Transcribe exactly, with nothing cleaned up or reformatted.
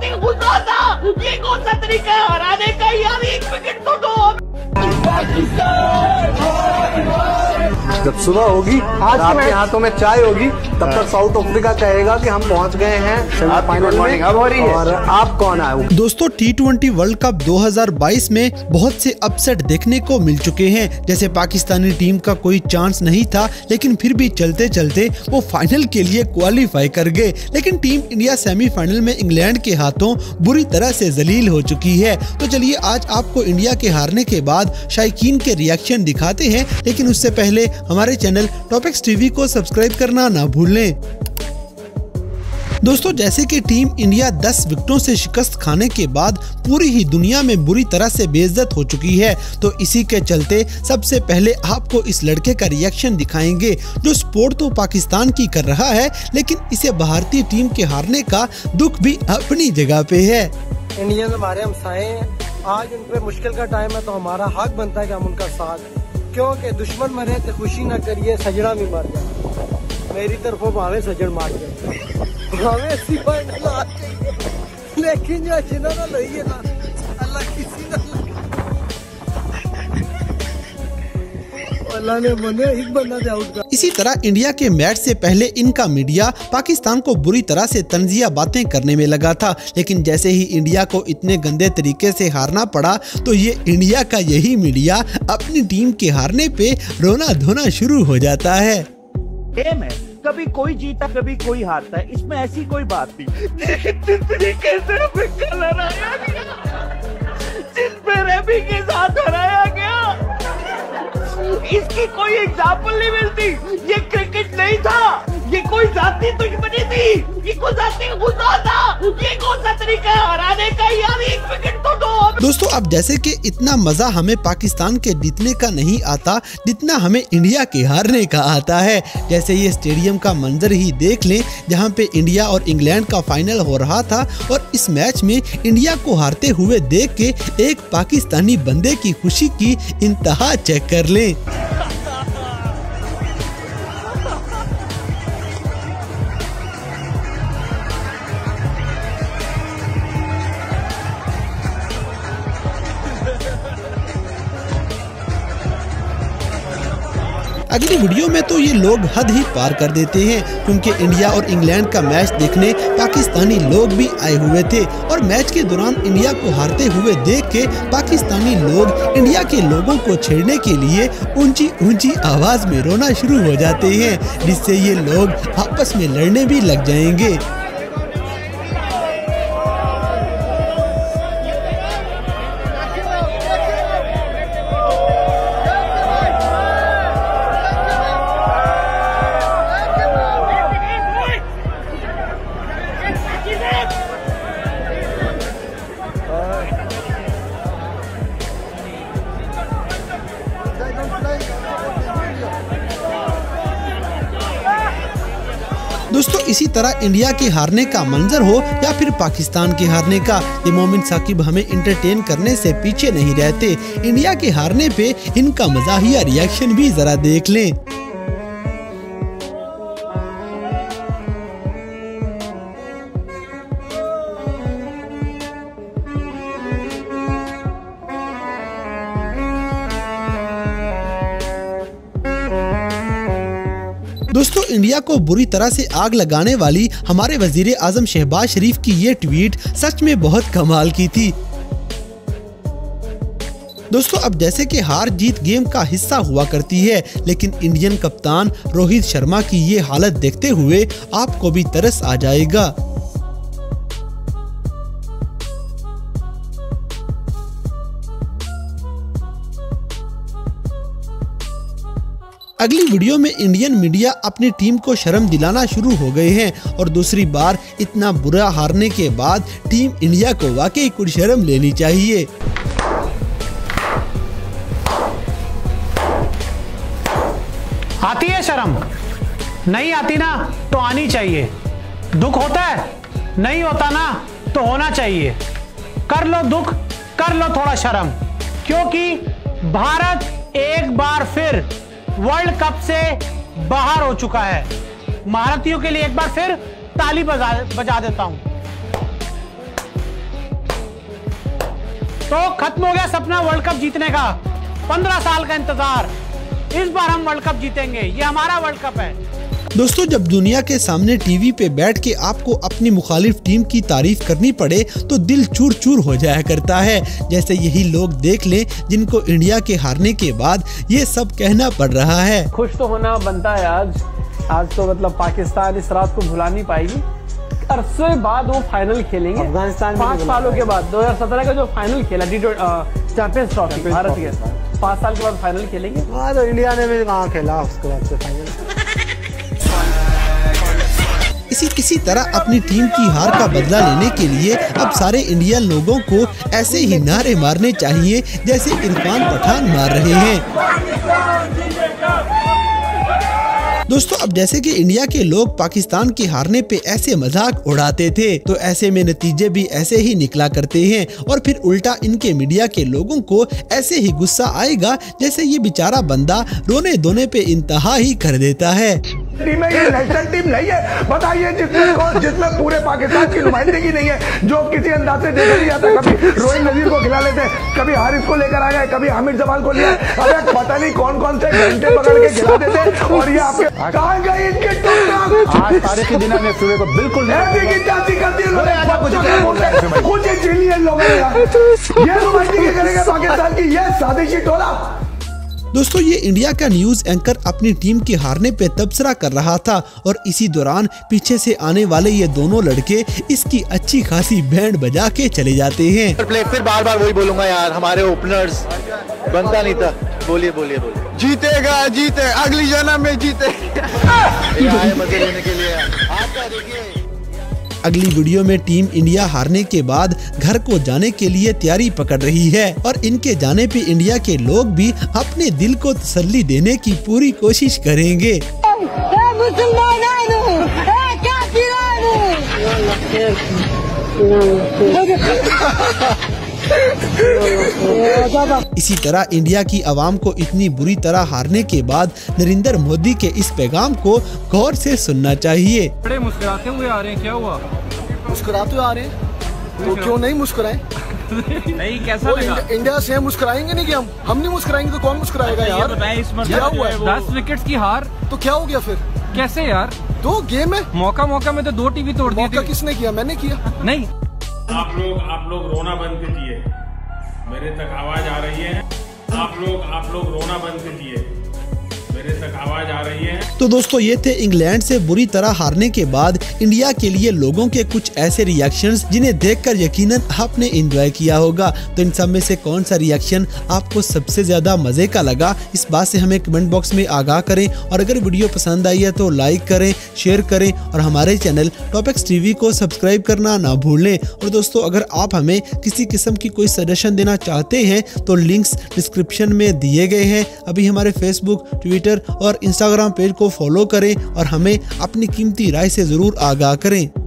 जाते गुस्सा था। ये कौन सा तरीका है हराने का यार? एक विकेट तो दो। जब सुबह होगी आज आपके हाथों में चाय होगी तब तक साउथ अफ्रीका कहेगा कि हम पहुंच गए हैं सेमीफाइनल में। अब हो रही है और आप कौन आए? दोस्तों टी ट्वेंटी वर्ल्ड कप दो हज़ार बाईस में बहुत से अपसेट देखने को मिल चुके हैं। जैसे पाकिस्तानी टीम का कोई चांस नहीं था, लेकिन फिर भी चलते चलते वो फाइनल के लिए क्वालिफाई कर गए। लेकिन टीम इंडिया सेमीफाइनल में इंग्लैंड के हाथों बुरी तरह से जलील हो चुकी है। तो चलिए आज आपको इंडिया के हारने के बाद शायकीन के रिएक्शन दिखाते हैं, लेकिन उससे पहले हमारे चैनल टॉपिक्स टीवी को सब्सक्राइब करना ना भूलें। दोस्तों जैसे कि टीम इंडिया दस विकेटों से शिकस्त खाने के बाद पूरी ही दुनिया में बुरी तरह से बेइज्जत हो चुकी है, तो इसी के चलते सबसे पहले आपको इस लड़के का रिएक्शन दिखाएंगे जो सपोर्ट तो पाकिस्तान की कर रहा है, लेकिन इसे भारतीय टीम के हारने का दुख भी अपनी जगह पे है। इंडियन हमारे हमसाए हैं, आज उन पे मुश्किल का टाइम है तो हमारा हक बनता है कि हम उनका साथ दें। क्योंकि दुश्मन मरे तो खुशी न करिए, सजड़ा भी मर जाए। मेरी तरफों भावे सजड़ मार जाए, भावे ऐसी फाइनल आ चाहिए, लेकिन जो जिन्हों ना लई है ना अल्लाह किसी ना अल्लाह ने मने एक बंदा दे आउट कर। इसी तरह इंडिया के मैच से पहले इनका मीडिया पाकिस्तान को बुरी तरह से तंजिया बातें करने में लगा था, लेकिन जैसे ही इंडिया को इतने गंदे तरीके से हारना पड़ा तो ये इंडिया का यही मीडिया अपनी टीम के हारने पे रोना धोना शुरू हो जाता है। गेम है, कभी कोई जीता कभी कोई हारता है, इसमें ऐसी कोई बात नहीं। जिस तरीके से हमें कल हराया गया, जिस पे रैबी के साथ हराया गया, इसकी कोई एग्जाम्पल नहीं मिलती। ये क्रिकेट नहीं था, ये कोई जाती दुश्मनी थी, ये कोई जाती गुस्सा था। ये कौन सा तरीका है हराने का यार? एक विकेट तो दो। दोस्तों अब जैसे कि इतना मजा हमें पाकिस्तान के जीतने का नहीं आता जितना हमें इंडिया के हारने का आता है। जैसे ये स्टेडियम का मंजर ही देख लें जहां पे इंडिया और इंग्लैंड का फाइनल हो रहा था, और इस मैच में इंडिया को हारते हुए देख के एक पाकिस्तानी बंदे की खुशी की इंतहा चेक कर लें। अगली वीडियो में तो ये लोग हद ही पार कर देते हैं, क्योंकि इंडिया और इंग्लैंड का मैच देखने पाकिस्तानी लोग भी आए हुए थे, और मैच के दौरान इंडिया को हारते हुए देख के पाकिस्तानी लोग इंडिया के लोगों को छेड़ने के लिए ऊंची ऊंची आवाज में रोना शुरू हो जाते हैं, जिससे ये लोग आपस में लड़ने भी लग जाएंगे। दोस्तों इसी तरह इंडिया के हारने का मंजर हो या फिर पाकिस्तान के हारने का, ये मोमिन साकिब हमें इंटरटेन करने से पीछे नहीं रहते। इंडिया के हारने पे इनका मजाहिया रिएक्शन भी जरा देख लें। दोस्तों इंडिया को बुरी तरह से आग लगाने वाली हमारे वजीर आजम शहबाज शरीफ की ये ट्वीट सच में बहुत कमाल की थी। दोस्तों अब जैसे कि हार जीत गेम का हिस्सा हुआ करती है, लेकिन इंडियन कप्तान रोहित शर्मा की ये हालत देखते हुए आपको भी तरस आ जाएगा। अगली वीडियो में इंडियन मीडिया अपनी टीम को शर्म दिलाना शुरू हो गए हैं, और दूसरी बार इतना बुरा हारने के बाद टीम इंडिया को वाकई कुछ शर्म लेनी चाहिए। आती है शर्म? नहीं आती ना तो आनी चाहिए। दुख होता है? नहीं होता ना तो होना चाहिए। कर लो दुख, कर लो थोड़ा शर्म, क्योंकि भारत एक बार फिर वर्ल्ड कप से बाहर हो चुका है। भारतीयों के लिए एक बार फिर ताली बजा बजा देता हूं। तो खत्म हो गया सपना वर्ल्ड कप जीतने का। पंद्रह साल का इंतजार, इस बार हम वर्ल्ड कप जीतेंगे, ये हमारा वर्ल्ड कप है। दोस्तों, जब दुनिया के सामने टीवी पे बैठ के आपको अपनी मुखालिफ टीम की तारीफ करनी पड़े तो दिल चूर चूर हो जाया करता है। जैसे यही लोग देख लें जिनको इंडिया के हारने के बाद ये सब कहना पड़ रहा है। खुश तो होना बनता है आज आज तो मतलब पाकिस्तान इस रात को भुला नहीं पाएगी। अरसे बाद वो फाइनल खेलेंगे अफगानिस्तान, पाँच सालों के बाद। दो हजार सत्रह का जो फाइनल खेला टी चैंपियंस ट्रॉफी भारत के, पाँच साल के बाद फाइनल खेलेंगे। हाँ, तो इंडिया ने भी कहाँ खेला उसके बाद से फाइनल। इसी किसी तरह अपनी टीम की हार का बदला लेने के लिए अब सारे इंडियन लोगों को ऐसे ही नारे मारने चाहिए जैसे इरफान पठान मार रहे हैं। दोस्तों, अब जैसे कि इंडिया के लोग पाकिस्तान के हारने पे ऐसे मजाक उड़ाते थे, तो ऐसे में नतीजे भी ऐसे ही निकला करते हैं और फिर उल्टा इनके मीडिया के लोगों को ऐसे ही गुस्सा आएगा जैसे ये बेचारा बंदा रोने धोने पे इंतहा ही कर देता है। टीम है, ये नेशनल टीम नहीं है। बताइए जिसमें जिसमें पूरे पाकिस्तान की नुमाइंदगी नहीं है, जो किसी अंदाज से देखा नहीं जाता। कभी रोहित नजीर को खिला लेते, कभी हारिस को लेकर आ गए, कभी हामिद जमाल को लिया। अरे पता नहीं कौन कौन से घंटे पकड़ के खिला देते। और ये आपके कहाँ गए इनके टूक? आज तारीख के दिन में सूर्य को बिल्कुल कुछ इंजीनियर लोग ये नुमाइंदगी करेंगे पाकिस्तान की, ये साजिशी टोला। दोस्तों, ये इंडिया का न्यूज एंकर अपनी टीम के हारने पे तबसरा कर रहा था और इसी दौरान पीछे से आने वाले ये दोनों लड़के इसकी अच्छी खासी बैंड बजा के चले जाते हैं। फिर बार बार वही बोलूंगा यार, हमारे ओपनर्स बनता नहीं था। बोलिए बोलिए बोलिए। जीतेगा, जीते अगली जन्म में जीते। मजे लेने के लिए आपका देखिए। अगली वीडियो में टीम इंडिया हारने के बाद घर को जाने के लिए तैयारी पकड़ रही है और इनके जाने पे इंडिया के लोग भी अपने दिल को तसल्ली देने की पूरी कोशिश करेंगे। इसी तरह इंडिया की आवाम को इतनी बुरी तरह हारने के बाद नरेंद्र मोदी के इस पैगाम को गौर से सुनना चाहिए। बड़े मुस्कुराते हुए आ रहे हैं, क्या हुआ? मुस्कुराते हुए आ रहे हैं तो क्यों नहीं मुस्कुराए? नहीं, कैसा लगा? इंडिया से मुस्कुराएंगे नहीं कि हम हम नहीं मुस्कुराएंगे तो कौन मुस्कुराएगा यार? इस क्या हुआ है? दस विकेट की हार तो क्या हो गया फिर? कैसे यार? दो गेम है, मौका मौका में तो दो टीवी तोड़ दी। मौका किसने किया? मैंने किया नहीं। आप लोग आप लोग रोना बंद कीजिए, मेरे तक आवाज आ रही है। आप लोग आप लोग रोना बंद कीजिए, मेरे तक आवाज आ रही है। तो दोस्तों, ये थे इंग्लैंड से बुरी तरह हारने के बाद इंडिया के लिए लोगों के कुछ ऐसे रिएक्शंस जिन्हें देखकर यकीनन आपने एंजॉय किया होगा। तो इन सब में से कौन सा रिएक्शन आपको सबसे ज्यादा मजे का लगा, इस बात से हमें कमेंट बॉक्स में आगाह करें। और अगर वीडियो पसंद आई है तो लाइक करें, शेयर करें और हमारे चैनल टॉपिक्स टीवी को सब्सक्राइब करना ना भूलें। और दोस्तों, अगर आप हमें किसी किस्म की कोई सजेशन देना चाहते हैं तो लिंक्स डिस्क्रिप्शन में दिए गए हैं। अभी हमारे फेसबुक, ट्विटर और इंस्टाग्राम पेज को फॉलो करें और हमें अपनी कीमती राय से जरूर आगाह करें।